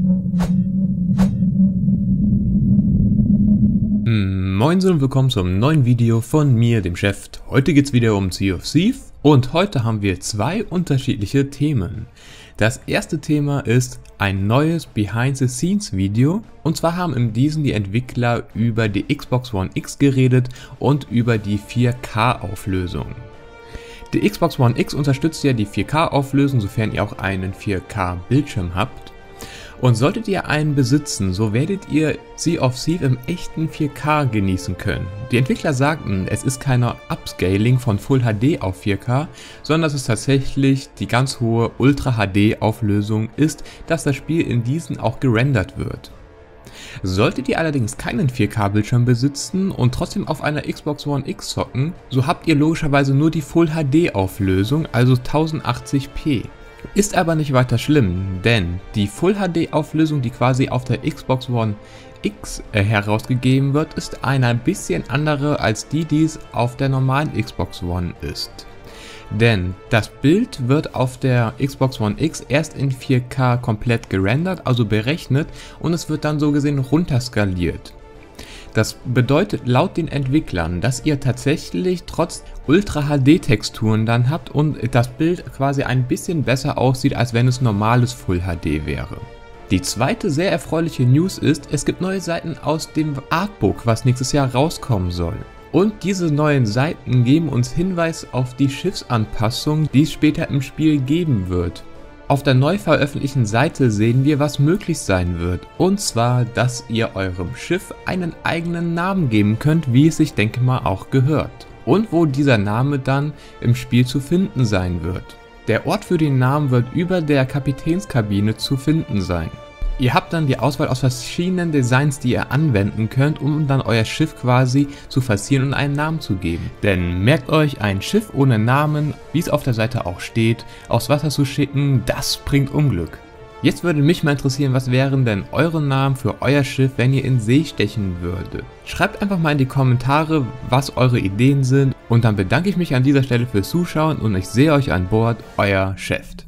Moin und willkommen zum neuen Video von mir, dem Chef. Heute geht's wieder um Sea of Thieves und heute haben wir zwei unterschiedliche Themen. Das erste Thema ist ein neues Behind-the-Scenes-Video und zwar haben in diesem die Entwickler über die Xbox One X geredet und über die 4K-Auflösung. Die Xbox One X unterstützt ja die 4K-Auflösung, sofern ihr auch einen 4K-Bildschirm habt. Und solltet ihr einen besitzen, so werdet ihr Sea of Thieves im echten 4K genießen können. Die Entwickler sagten, es ist keine Upscaling von Full HD auf 4K, sondern dass es tatsächlich die ganz hohe Ultra HD Auflösung ist, dass das Spiel in diesen auch gerendert wird. Solltet ihr allerdings keinen 4K Bildschirm besitzen und trotzdem auf einer Xbox One X zocken, so habt ihr logischerweise nur die Full HD Auflösung, also 1080p. Ist aber nicht weiter schlimm, denn die Full HD Auflösung, die quasi auf der Xbox One X herausgegeben wird, ist ein bisschen andere als die es auf der normalen Xbox One ist. Denn das Bild wird auf der Xbox One X erst in 4K komplett gerendert, also berechnet, und es wird dann so gesehen runterskaliert. Das bedeutet laut den Entwicklern, dass ihr tatsächlich trotz Ultra HD Texturen dann habt und das Bild quasi ein bisschen besser aussieht, als wenn es normales Full HD wäre. Die zweite sehr erfreuliche News ist, es gibt neue Seiten aus dem Artbook, was nächstes Jahr rauskommen soll. Und diese neuen Seiten geben uns Hinweis auf die Schiffsanpassung, die es später im Spiel geben wird. Auf der neu veröffentlichten Seite sehen wir, was möglich sein wird, und zwar, dass ihr eurem Schiff einen eigenen Namen geben könnt, wie es sich denke mal auch gehört, und wo dieser Name dann im Spiel zu finden sein wird. Der Ort für den Namen wird über der Kapitänskabine zu finden sein. Ihr habt dann die Auswahl aus verschiedenen Designs, die ihr anwenden könnt, um dann euer Schiff quasi zu forcieren und einen Namen zu geben. Denn merkt euch, ein Schiff ohne Namen, wie es auf der Seite auch steht, aufs Wasser zu schicken, das bringt Unglück. Jetzt würde mich mal interessieren, was wären denn eure Namen für euer Schiff, wenn ihr in See stechen würdet? Schreibt einfach mal in die Kommentare, was eure Ideen sind, und dann bedanke ich mich an dieser Stelle fürs Zuschauen und ich sehe euch an Bord, euer Chef.